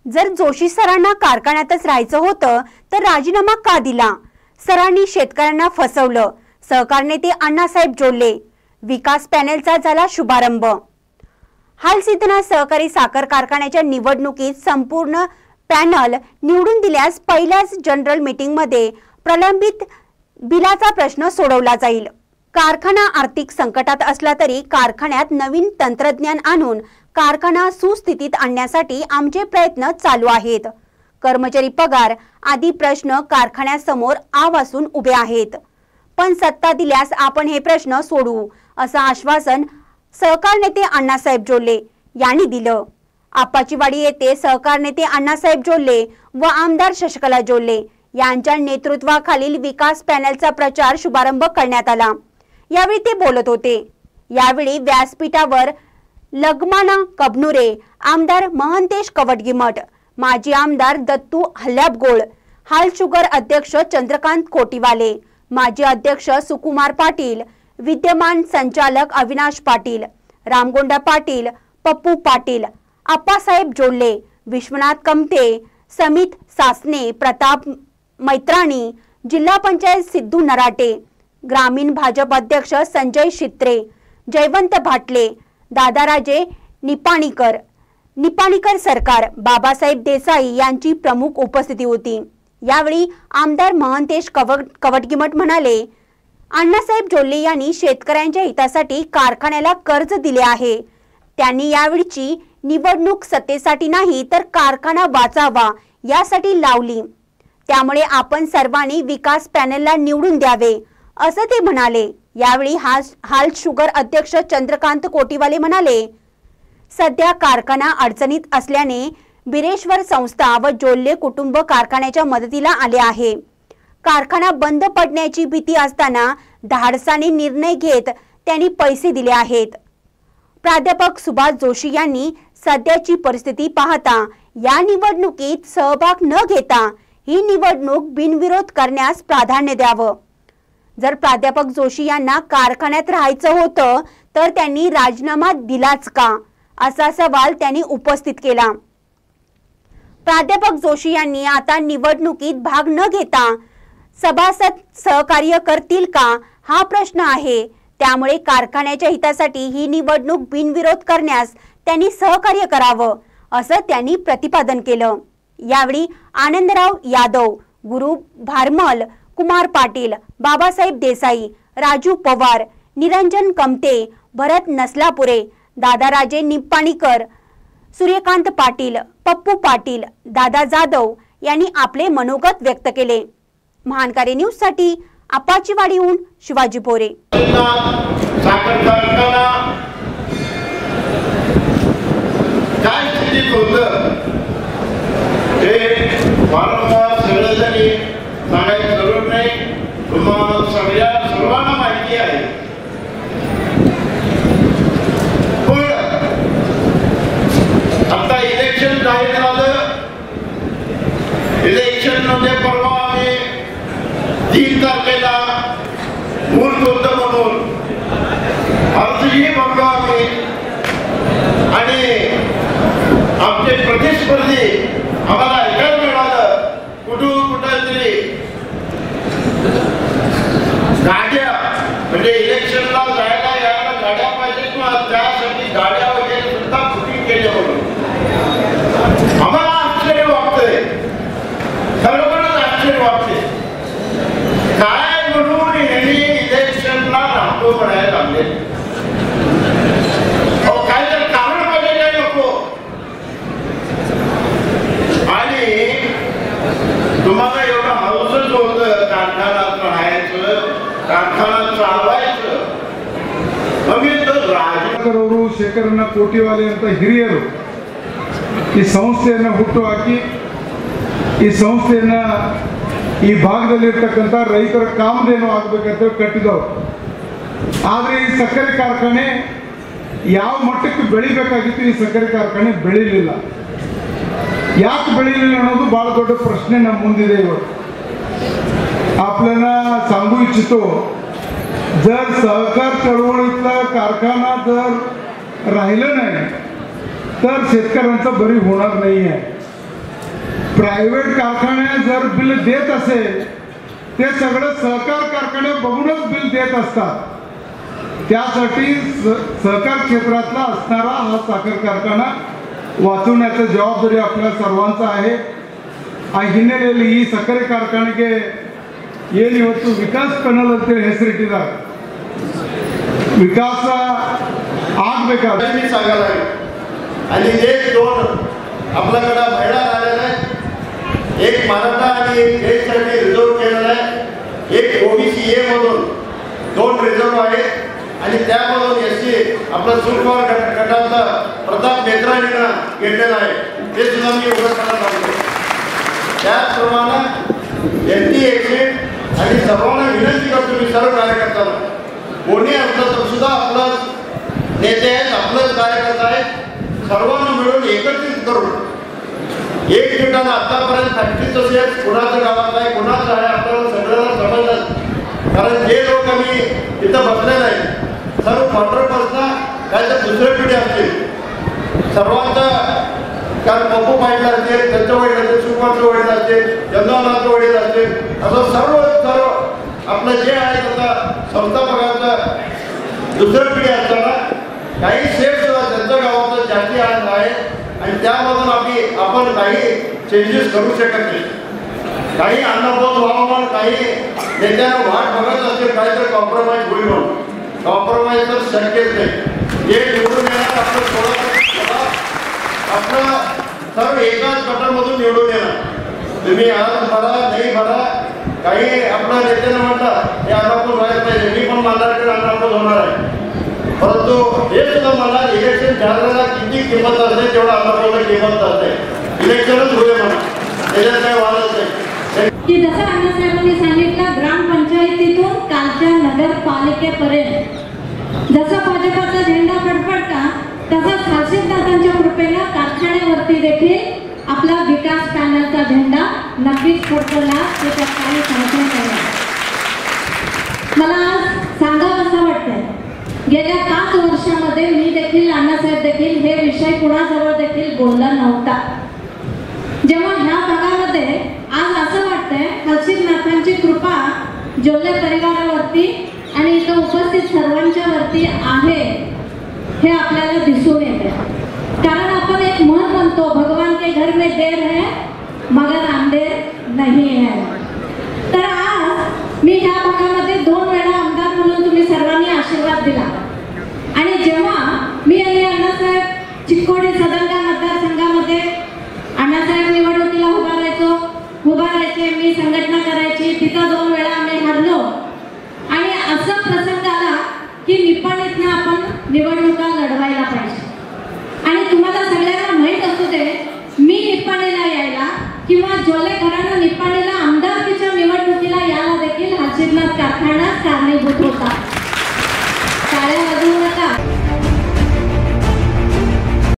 जर जोशी सरांना कारखान्यातच राहायचं होतं तर राजीनामा का दिला? सरांनी शेतकऱ्यांना फसवलं. सहकार नेते अण्णासाहेब जोल्ले. विकास पॅनेलचा झाला शुभारंभ. हालसिद्धनाथ सहकारी साखर कारखान्याच्या निवडणुकीत संपूर्ण पॅनल निवडून दिल्यास पहिल्याच जनरल मीटिंगमध्ये प्रलंबित बिलाचा प्रश्न सोडवला जाईल. कारखाना आर्थिक संकटात असला तरी कारखान्यात नवीन तंत्रज्ञान आणून कारखाना सुस्थितीत आणण्यासाठी आमचे प्रयत्न चालू आहेत. कर्मचारी पगार आदी प्रश्न कारखान्यासमोर आवासून उभे आहेत. पण सत्ता दिल्यास आपण हे प्रश्न सोडवू असं आश्वासन सहकार नेते अण्णासाहेब जोल्ले यांनी दिलं. आप्पाचीवाडी येथे सहकार नेते अण्णासाहेब जोल्ले व आमदार शशिकला जोल्ले यांच्या नेतृत्वाखालील विकास पॅनलचा प्रचार शुभारंभ करण्यात आला. यावेळी ते बोलत होते. यावेळी व्यासपीठावर लगमाना कबनुरे, आमदार महंतेश कवटगिमठ, माजी आमदार दत्तू हल्याबगोळ, हाल शुगर अध्यक्ष चंद्रकांत कोटीवाले, माजी अध्यक्ष सुकुमार पाटील, विद्यमान संचालक अविनाश पाटील, रामगोंडा पाटील, पप्पू पाटील, आप्पासाहेब जोल्ले, विश्वनाथ कमते, समित सासने, प्रताप मैत्राणी, जिल्हा पंचायत सिद्धू नराटे, ग्रामीण भाजप अध्यक्ष संजय शित्रे, जयवंत भाटले, दादाराजे निपाणीकर सरकार, बाबासाहेब देसाई यांची प्रमुख उपस्थिती होती. यावेळी आमदार महंतेश कवटगिमठ म्हणाले, अण्णासाहेब जोल्ले यांनी शेतकऱ्यांच्या हितासाठी कारखान्याला कर्ज दिले आहे. त्यांनी यावेळीची निवडणूक सत्तेसाठी नाही तर कारखाना वाचावा यासाठी लावली. त्यामुळे आपण सर्वांनी विकास पॅनलला निवडून द्यावे असं ते म्हणाले. यावेळी हाल शुगर अध्यक्ष चंद्रकांत कोटीवाले म्हणाले, सध्या कारखाना अडचणीत असल्याने बिरेश्वर संस्था व जोल्ले कुटुंब कारखान्याच्या मदतीला आले आहे. कारखाना बंद पडण्याची भीती असताना धाडसाने निर्णय घेत त्यांनी पैसे दिले आहेत. प्राध्यापक सुभाष जोशी यांनी सध्याची परिस्थिती पाहता या निवडणुकीत सहभाग न घेता ही निवडणूक बिनविरोध करण्यास प्राधान्य द्यावं. जर प्राध्यापक जोशी यांना कारखान्यात राहायचं होतं तर त्यांनी राजीनामा दिलाच का, असा सवाल त्यांनी उपस्थित केला. प्राध्यापक जोशी यांनी आता निवडणुकीत भाग न घेता सभासद सहकार्य करतील का हा प्रश्न आहे. त्यामुळे कारखान्याच्या हितासाठी ही निवडणूक बिनविरोध करण्यास त्यांनी सहकार्य करावं असं त्यांनी प्रतिपादन केलं. यावेळी आनंदराव यादव, गुरु भारमल, कुमार पाटील, बाबासाहेब देसाई, राजू पवार, निरंजन कमते, भरत नसलापुरे, दादाराजे निपाणीकर, सूर्यकांत पाटील, पप्पू पाटील, दादा जाधव यांनी आपले मनोगत व्यक्त केले. महानकारी न्यूज साठी आप्पाचीवाडीहून शिवाजी भोरे. साखर कारखाना काय स्थितीत होतं हे वारंवार सगळ्यांनी सांगायची जरूर नाही. तुम्हाला सर्वांना माहिती आहे. पण आता इलेक्शन जाहीर झालं. इलेक्शन मध्ये परवा आम्ही 3 तारखेला मुहूर्त होतं म्हणून अर्जही भरलो आम्ही आणि आमचे प्रतिस्पर्धी आम्हाला ऐकायला मिळालं कुठं तरी गाड्या म्हणजे इलेक्शनला जायला यायला गाड्या पाहिजे किंवा त्यासाठी गाड्या वगैरे सुद्धा बुकिंग केले म्हणून आम्हाला आश्चर्य वाटतंय. खरोखरच आश्चर्य वाटते. काय म्हणून यांनी इलेक्शनला राहतो म्हणायला लागले. काय तर कारण पाहिजे काय नको. आणि तुम्हाला एवढं हाऊसच होतं कारखान्यात राहायचं, कारखाना चालवायचं. ರಾಜಕರವರು ಶೇಖರಣ್ಣ ಕೋಟಿವಾಲೆ ಅಂತ ಹಿರಿಯರು ಈ ಸಂಸ್ಥೆಯನ್ನು ಹುಟ್ಟುಹಾಕಿ ಈ ಸಂಸ್ಥೆಯನ್ನ ಈ ಭಾಗದಲ್ಲಿರ್ತಕ್ಕಂಥ ರೈತರ ಕಾಮಧೇನು ಆಗಬೇಕಂತ ಕಟ್ಟಿದವರು. ಆದರೆ ಈ ಸಕ್ಕರೆ ಕಾರ್ಖಾನೆ ಯಾವ ಮಟ್ಟಕ್ಕೆ ಬೆಳಿಬೇಕಾಗಿತ್ತು ಈ ಸಕ್ಕರೆ ಕಾರ್ಖಾನೆ ಬೆಳಿಲಿಲ್ಲ. ಯಾಕೆ ಬೆಳಿಲಿಲ್ಲ ಅನ್ನೋದು ಭಾಳ ದೊಡ್ಡ ಪ್ರಶ್ನೆ ನಮ್ಮ ಮುಂದಿದೆ. ಇವತ್ತು आपल्याला सांगू इच्छितो, जर सहकार चळवळीतला कारखाना जर राहिलं नाही तर शेतकऱ्यांचं बरी होणार नाही आहे. प्रायव्हेट कारखाने जर बिल देत असेल ते सगळं सहकार कारखाने बघूनच बिल देत असतात. त्यासाठी सहकार क्षेत्रातला असणारा हा साखर कारखाना वाचवण्याची जबाबदारी आपल्या सर्वांचा आहे. ಆ ಹಿನ್ನೆಲೆಯಲ್ಲಿ ಈ ಸಕ್ಕರೆ ಕಾರ್ಖಾನೆಗೆ ಏನು ಇವತ್ತು ವಿಕಾಸ ಪ್ಯಾನಲ್ ಅಂತೇಳಿ ಹೆಸರಿಟ್ಟಿದ್ದಾರೆ. विकास ಆಗಬೇಕಾದ್ರೆ मी सांगायला आहे आणि एक दोन आपल्याकडे महिला आलेला आहे. एक मराठा आणि एक देशसाठी रिझर्व केलेला आहे. एक ओबीसी ए मधून 2 रिझर्व आहेत आणि त्यामधून एससी आपला सुरपार गटाचा प्रताप नेत्रानीनं घेतलेला आहे. ते सुद्धा मी उघड करणार आहे. त्याचप्रमाणे NT-1 आणि सर्वांना विनंती करतो मी सर्व कार्यकर्त्यांना कोणी असलं तर सुद्धा आपलं नेते आहेत, आपलंच कार्यकर्ता आहेत. सर्वांना मिळून एकत्रित करून एक ठिकाण आतापर्यंत फॅक्टरीचं शेत कुणाचं गावात आहे कुणाचं आहे आपल्याला सगळ्यांना समजलं. कारण जे लोक आम्ही इथं बसलेलं आहे सर्व कॉन्ट्रॅक्टर्सना काय तर दुसऱ्या पिढी असतील सर्वांचा. कारण पप्पू पाहिजे असतील त्यांचं वडील असतील सुकुमारचं वडील असतील चंद्रनाथचं वडील असतील असं सर्व आपलं जे आहे आता संस्थापकांचं दुसऱ्या पिढी असताना काही शेत सुद्धा त्यांच्या गावाचं जास्ती आहे आणि त्यामधून आपण काही चेंजेस करू शकत नाही. काही अन्नपोत व्हावं काही नेत्यांना वाट बघत असतील काहीतरी कॉम्प्रोमाइज होईल म्हणून कॉम्प्रोमाइज तर शक्यच नाही. जे निवडून येणार आपलं थोडं आपलं सर्व एकाच गटामधून निवडून येणार. तुम्ही आज भरा नाही भरा काही आपल्या नेत्यानं म्हटलं हे अन्नपोत व्हायला पाहिजे. मी पण मानणारे अन्नपोत होणार आहे परंतु हे सुद्धा मला इलेक्शन झालेला किती किंमत असते तेवढा अन्नपोतला किंमत असते. इलेक्शनच होते म्हणा त्याच्यात काही वादच नाही. की जसं अण्णासाहेबांनी सांगितलं ग्रामपंचायतीतून कालच्या नगरपालिकेपर्यंत जसा भाजपाचा झेंडा फडफडता तसाच हर्षितदादांच्या कृपेनं कारखान्यावरती देखील आपला विकास पॅनलचा झेंडा नक्कीच फडकवला. त्याच्यात काही संशय नाही. मला आज सांगावं असं वाटतंय गेल्या 5 वर्षामध्ये मी देखील अण्णासाहेब देखील हे विषय कुणाजवळ देखील बोलला नव्हता. जेव्हा ह्या भागामध्ये आज असं वाटतंय हर्षितनाथांची कृपा जोल्ले परिवारावरती आणि इथं उपस्थित सर्वांच्या वरती आहे हे आपल्याला दिसून येते. कारण आपण एक म्हण म्हणतो भगवान के घर में देर है मगर अंधेर नहीं है. तर आज मी ह्या भागामध्ये 2 वेळा आमदार म्हणून तुम्ही सर्वांनी आशीर्वाद दिला आणि जेव्हा मी आणि अण्णासाहेब चिक्कोडी सदंगा मतदारसंघामध्ये अण्णासाहेब निवडणुकीला उभा राहायचे मी संघटना करायची तिथं 2 वेळा आम्ही हरलो आणि असा प्रसंग आला की निपाणीतनं आपण निवडणुका लढवायला पाहिजे. आणि तुम्हाला सगळ्यांना माहीत असू दे मी निपाणीला यायला किंवा जोले घराणं निपाणीला आमदारकीच्या निवडणुकीला यायला देखील हर्षितनाथ कारखाना कारणीभूत होता. टाळ्या वाजवू नका.